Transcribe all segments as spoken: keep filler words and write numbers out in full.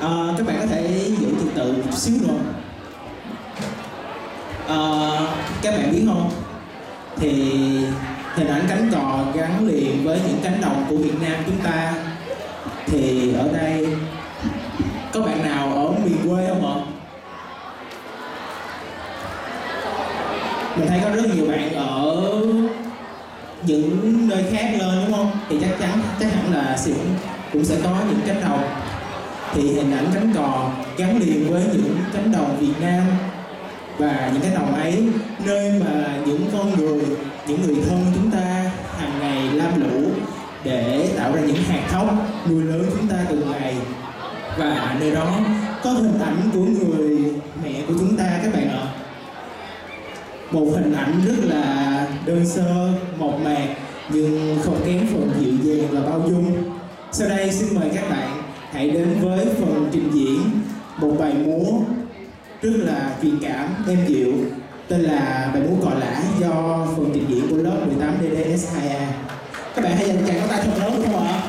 À, các bạn có thể giữ trật tự một xíu nữa. À, các bạn biết không, thì hình ảnh cánh cò gắn liền với những cánh đồng của Việt Nam chúng ta. Thì ở đây có bạn nào ở miền quê không ạ? Mình thấy có rất nhiều bạn ở những nơi khác lên đúng không? Thì chắc chắn chắc hẳn là sẽ cũng sẽ có những cánh đồng. Thì hình ảnh cánh cò gắn liền với những cánh đồng Việt Nam, và những cánh đồng ấy nơi mà những con người, những người thân chúng ta hàng ngày lam lũ để tạo ra những hạt thóc nuôi lớn chúng ta từng ngày. Và nơi đó có hình ảnh của người mẹ của chúng ta các bạn ạ. Một hình ảnh rất là đơn sơ, mộc mạc nhưng không kém phần dịu dàng và bao dung. Sau đây xin mời các bạn hãy đến với phần trình diễn một bài múa rất là truyền cảm, êm dịu, tên là bài múa Cò Lả do phần trình diễn của lớp mười tám D D S hai A. Các bạn hãy dành tràng pháo tay thật lớn được không ạ?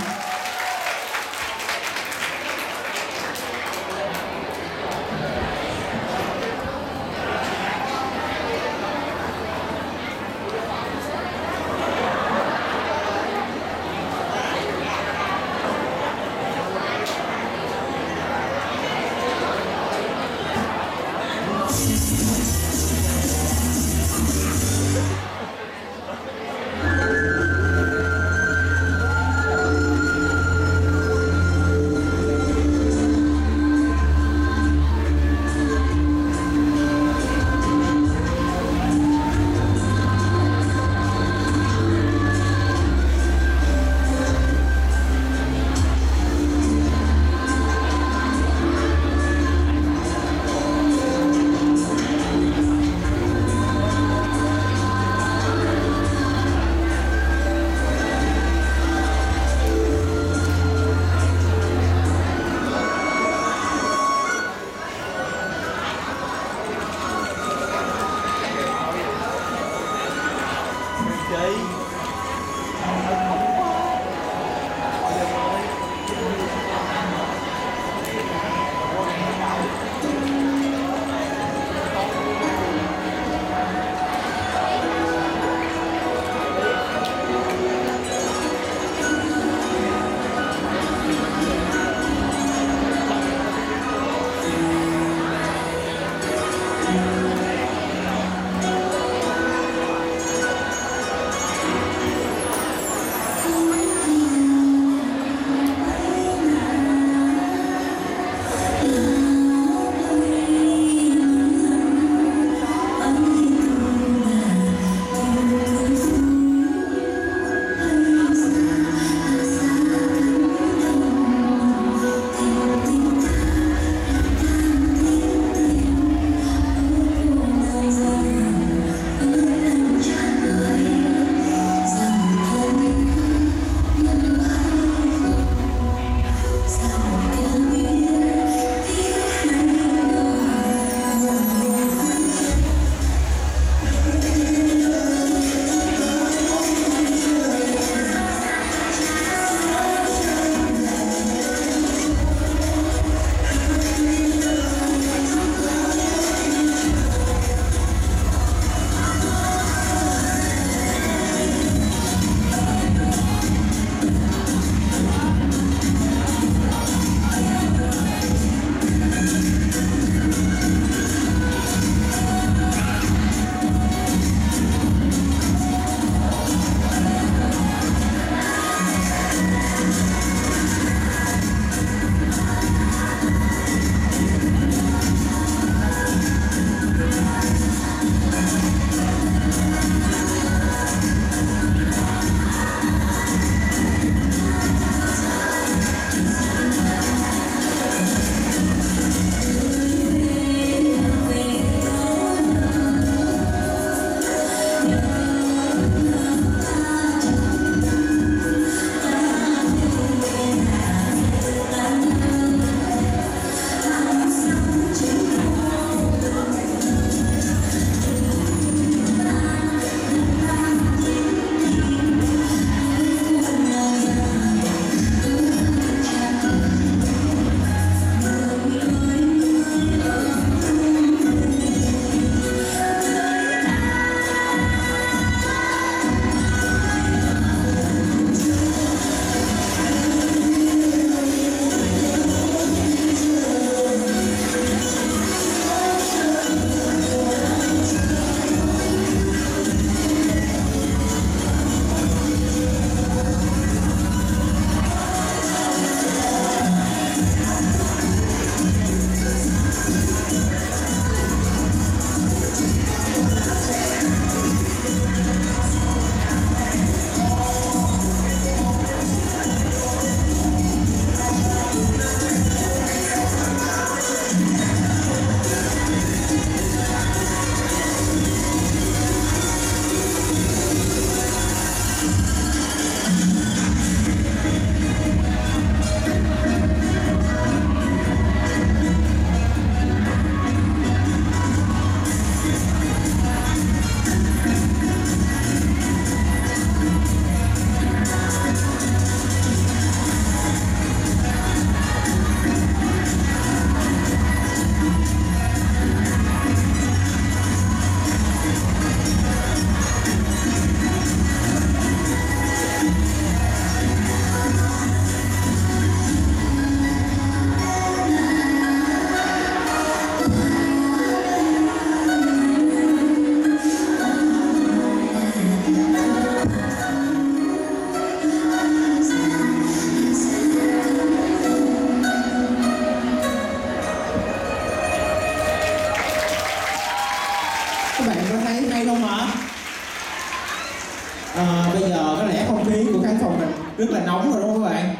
rất là nóng rồi đúng không các bạn?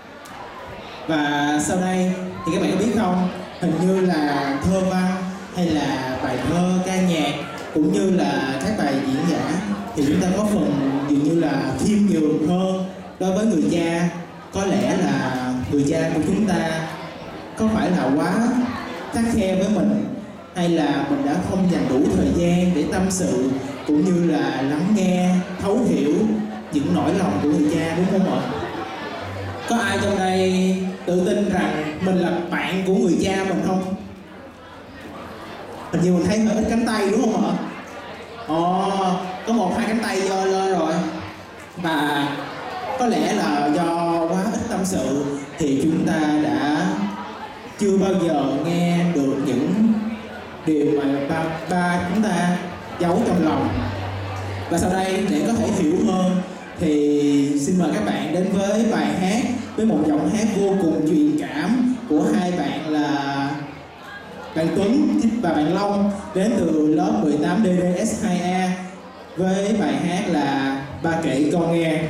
Và sau đây thì các bạn có biết không, hình như là thơ văn hay là bài thơ, ca nhạc cũng như là các bài diễn giả thì chúng ta có phần dường như là khiêm nhường hơn đối với người cha. Có lẽ là người cha của chúng ta có phải là quá khắt khe với mình, hay là mình đã không dành đủ thời gian để tâm sự cũng như là lắng nghe, thấu hiểu những nỗi lòng của người cha, đúng không ạ? Có ai trong đây tự tin rằng mình là bạn của người cha mình không? Hình như mình thấy hơi ít cánh tay đúng không ạ? Ồ, có một hai cánh tay giơ lên rồi. Và có lẽ là do quá ít tâm sự thì chúng ta đã chưa bao giờ nghe được những điều mà ba, ba chúng ta giấu trong lòng. Và sau đây để có thể hiểu hơn thì xin mời các bạn đến với bài hát với một giọng hát vô cùng truyền cảm của hai bạn là bạn Tuấn và bạn Long đến từ lớp mười tám D D S hai A với bài hát là Ba Kể Con Nghe.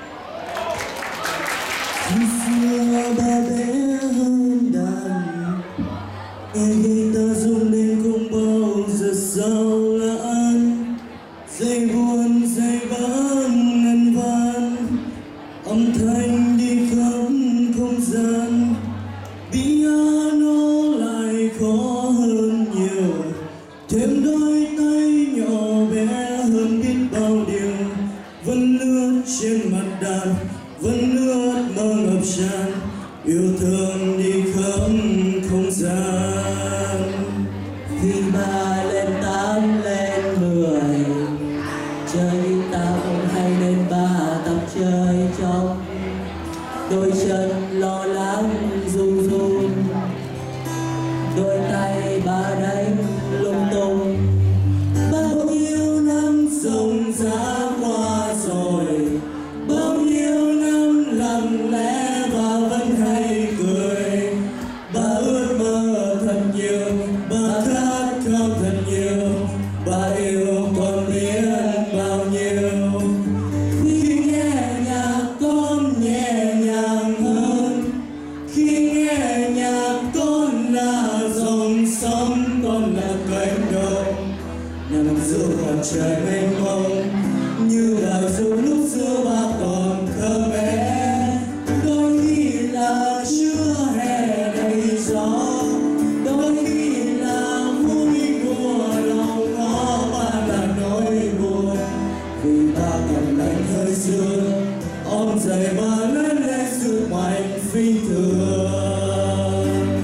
Khi xưa ba bé hơn đàn, nghe guitar rung lên không bao giờ sao lãng. Dây buồn dây vắng ngân vang, âm thanh đi khắp không gian. Piano lại khó hơn nhiều, thêm đôi tay nhỏ bé hơn biết bao điều. Vẫn lướt trên mặt đàn, vẫn lướt mơ ngập tràn, yêu thương đi khắp không gian. Khi ba lên tám lên mười, chơi tao hay nên ba tập chơi trong. Đôi chân lo lắng run run, đôi tay ba đánh lung tung. Bao nhiêu năm rộng rã qua rồi, bao nhiêu năm lặng lẽ và vẫn hay cười. Ba ước mơ thật nhiều, ba khát khao thật nhiều, ba yêu con biết bao nhiêu. Khi nghe nhạc con nhẹ nhàng hơn, khi nghe nhạc con là dòng sông, con là cánh đồng nằm giữa mặt trời mênh mông, như là dù lúc xưa ba còn thơ bé. Đôi khi là trưa hè đầy gió, đôi khi là vui mùa lòng có, ba là nỗi buồn vì ta còn lạnh hơi xưa. Ôm giày ba lớn lên sức mạnh phi thường.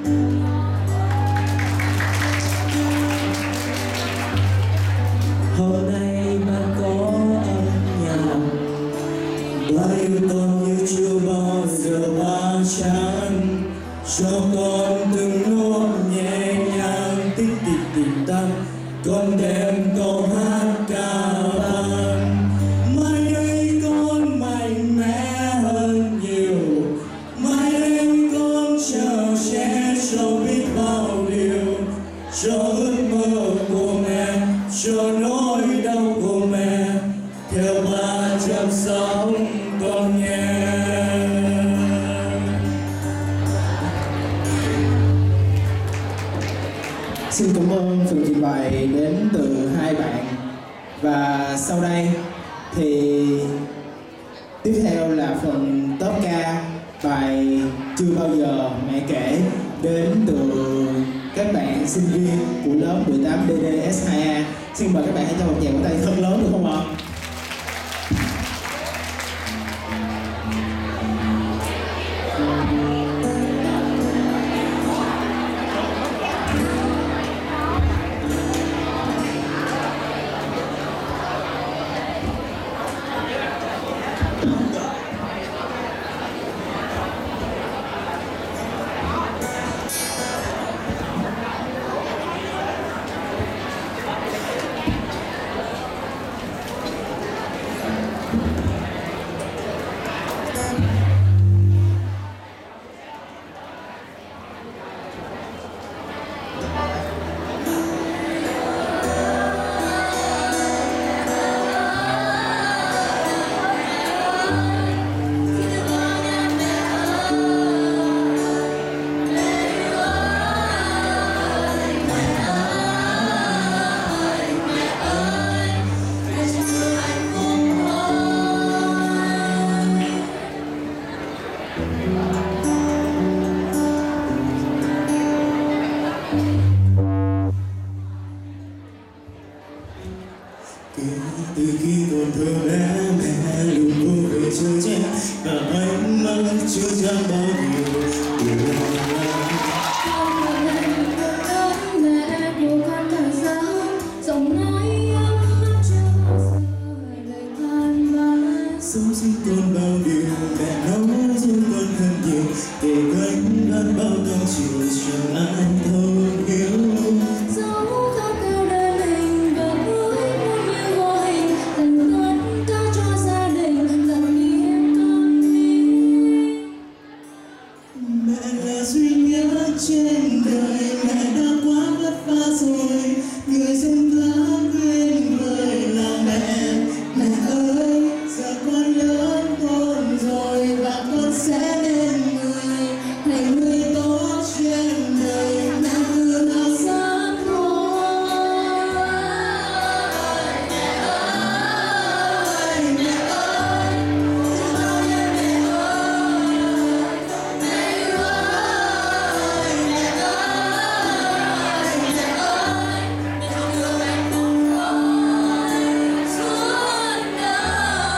Hôm nay ba có âm nhạc, ba yêu con như chưa bao giờ ba chán. Cho con từng nốt nhẹ nhàng tích tịch tình tâm, con đem câu hát ca vang. Mai đây con mạnh mẽ hơn nhiều, mai đây con chờ che cho biết bao điều. Cho ước mơ của mẹ, cho nỗi đau của mẹ, theo ba chăm sóc con nhé. Xin cảm ơn phần trình bày đến từ hai bạn. Và sau đây thì tiếp theo là phần top ca, bài Chưa Bao Giờ Mẹ Kể đến từ các bạn sinh viên của lớp mười tám D D S hai A. Xin mời các bạn hãy cho một tràng vỗ tay thật lớn được không ạ? gánh vác bao căng chiều chẳng ai thấu hiểu. Dẫu khát khao đời mình và với muôn như vô hình, dành tất cả cho gia đình là niềm con mình. Mẹ là duy nhất trên đời, mẹ đã quá vất vả rồi, người dân đã quên người là mẹ. Mẹ ơi, giờ con lớn con rồi và con sẽ nên người thành người tốt trên đời. Mẹ cứ nào Rất thôi mẹ ơi, mẹ ơi, bao nhiêu mẹ ơi, mẹ yêu ơi, mẹ ơi, mẹ ơi, mẹ không yêu em không khỏi suốt đời.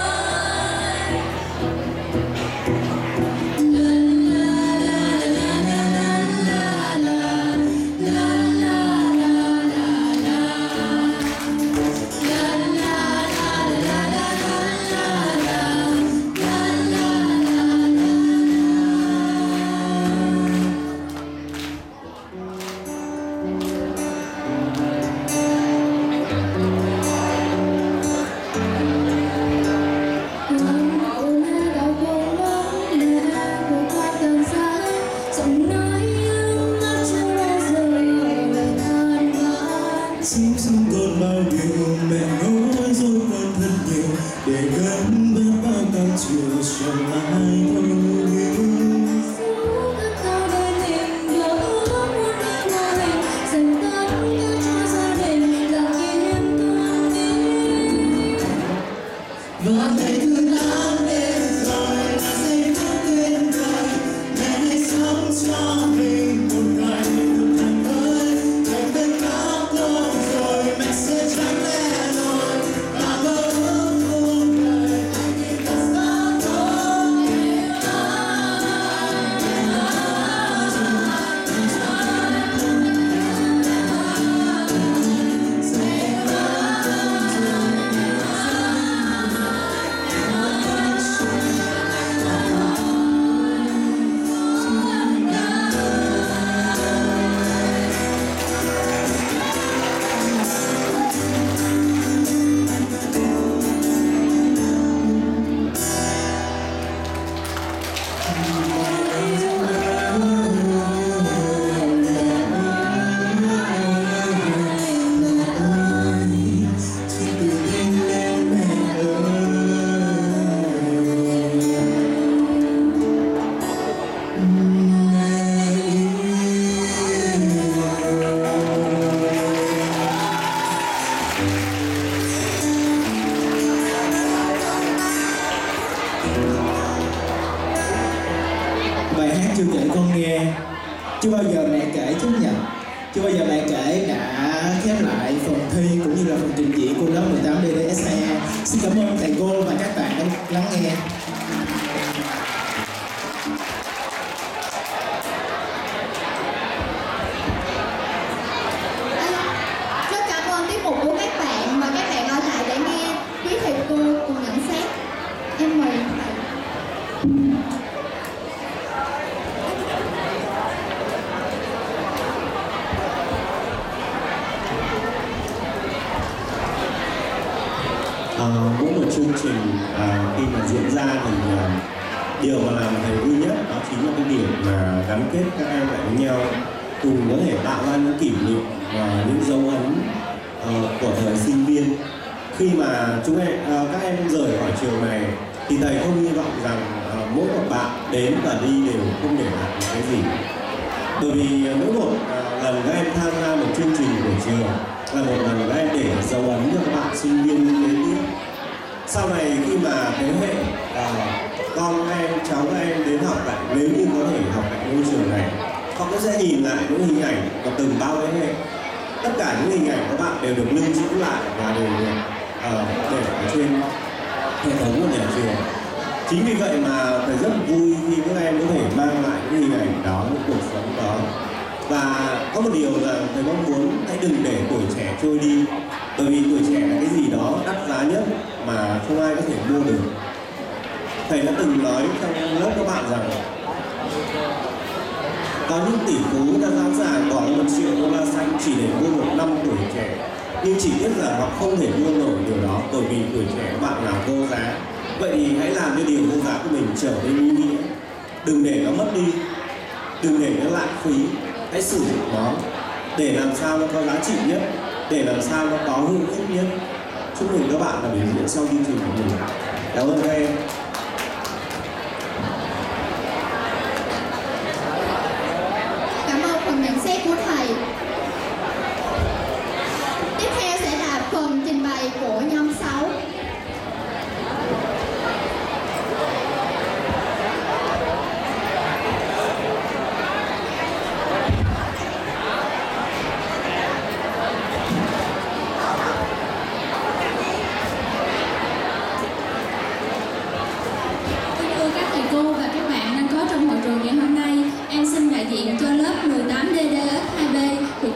Sống sống con bao điều, mẹ nói dối con thật nhiều để gánh vác bao căng chiều chẳng ai thấu hiểu. Và ngày thứ tám đến rồi là giây phút tuyệt vời, mẹ hãy sống cho mình một ngày thật thành thơi. Ngày tất cả con rồi mẹ sẽ chẳng lẽ loi và mơ ước cuộc đời anh đi thật xa thôi. Bài hát Chưa Kể Con Nghe, Chưa Bao Giờ Mẹ Kể Chấp Nhận, Chưa Bao Giờ Mẹ Kể đã khép lại phần thi cũng như là phần trình diễn của lớp mười tám D D S E. Xin cảm ơn thầy cô và các bạn đã lắng nghe. Rất cảm ơn tiết mục của các bạn và các bạn ở lại để nghe quý thầy cô cùng nhận xét. Em mời thầy. À, mỗi một chương trình à, khi mà diễn ra thì à, điều mà làm thầy vui nhất đó chính là cái điểm mà gắn kết các em lại với nhau, cùng có thể tạo ra những kỷ niệm và những dấu ấn à, của thời sinh viên. Khi mà chúng em à, các em rời khỏi trường này thì thầy không hy vọng rằng à, mỗi một bạn đến và đi đều không để lại một cái gì, bởi vì à, mỗi một à, lần các em tham gia một chương trình của trường là một lần các em để dấu ấn cho các bạn sinh viên kế tiếp. Sau này khi mà thế hệ uh, con các em, cháu các em đến học lại, nếu như có thể học tại ngôi trường này, họ cũng sẽ nhìn lại những hình ảnh của từng bao thế hệ. Tất cả những hình ảnh các bạn đều được lưu trữ lại và đều được uh, để ở trên hệ thống của nhà trường. Chính vì vậy mà thầy rất vui khi các em có thể mang lại những hình ảnh đó, những cuộc sống đó. Và có một điều là thầy mong muốn hãy đừng để tuổi trẻ trôi đi, bởi vì tuổi trẻ là cái gì đó đắt giá nhất mà không ai có thể mua được. Thầy đã từng nói trong lớp các bạn rằng Có những tỷ phú đã sẵn sàng bỏ một triệu đô la xanh chỉ để mua một năm tuổi trẻ, nhưng chỉ biết rằng họ không thể mua nổi điều đó bởi vì tuổi trẻ các bạn là vô giá. Vậy thì hãy làm cho điều vô giá của mình trở nên ý nghĩa. Đừng để nó mất đi, đừng để nó lãng phí. Hãy sử dụng nó để làm sao nó có giá trị nhất, để làm sao nó có hữu ích nhất. Chúc mừng các bạn là biểu diễn sau chương trình của mình. Cảm ơn các em.